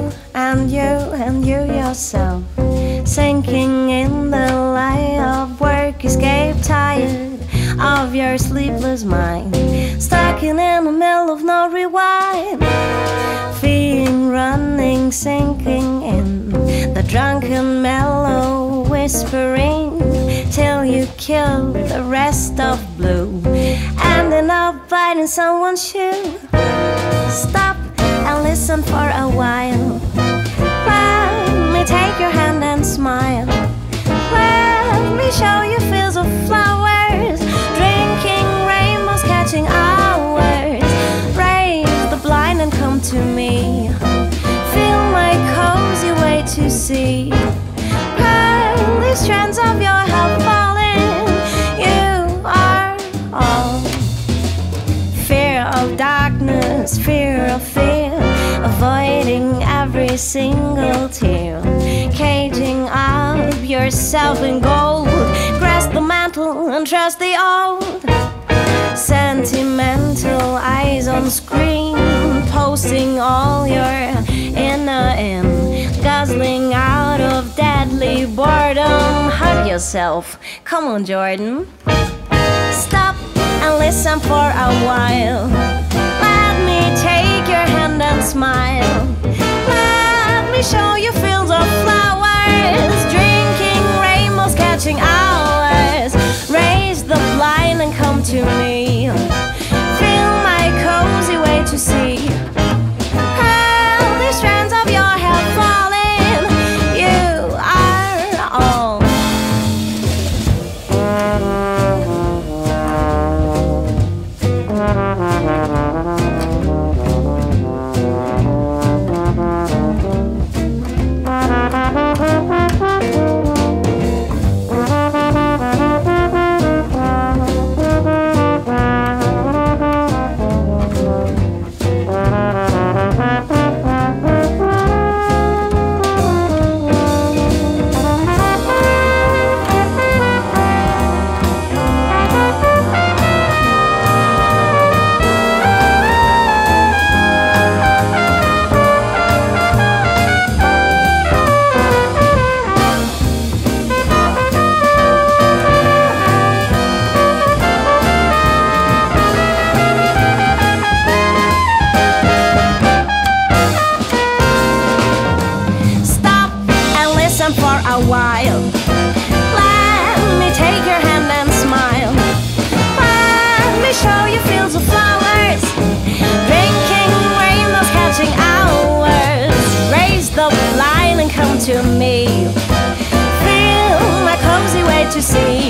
and you and you yourself, sinking in the light of work, escape tired of your sleepless mind, stuck in the middle of no rewind, feeling running, sinking in the drunken mellow whispering, till you kill the rest of blue, ending up biting someone's shoe. Stop and listen for a while. Let me take your hand and smile. Let me show you fields of flowers, drinking rainbows, catching hours. Raise the blind and come to me. Feel my cozy way to see. Pearly strands of your hair falling. You are all. Fear of darkness, fear of fear, avoiding every single tear, caging up yourself in gold. Grasp the mantle and trust the old. Sentimental eyes on screen, posting all your inner in, guzzling out of deadly boredom. Hug yourself, come on Jordan. Stop and listen for a while. Let me take your hand and smile. Let me show you fields of flowers, drinking rainbows, catching hours. Raise the blind and come to me. Feel my cozy way to see. Pearly strands of your hair falling. You are all. A while. Let me take your hand and smile. Let me show you fields of flowers, drinking rainbows, catching hours. Raise the blind and come to me. Feel my cozy way to see.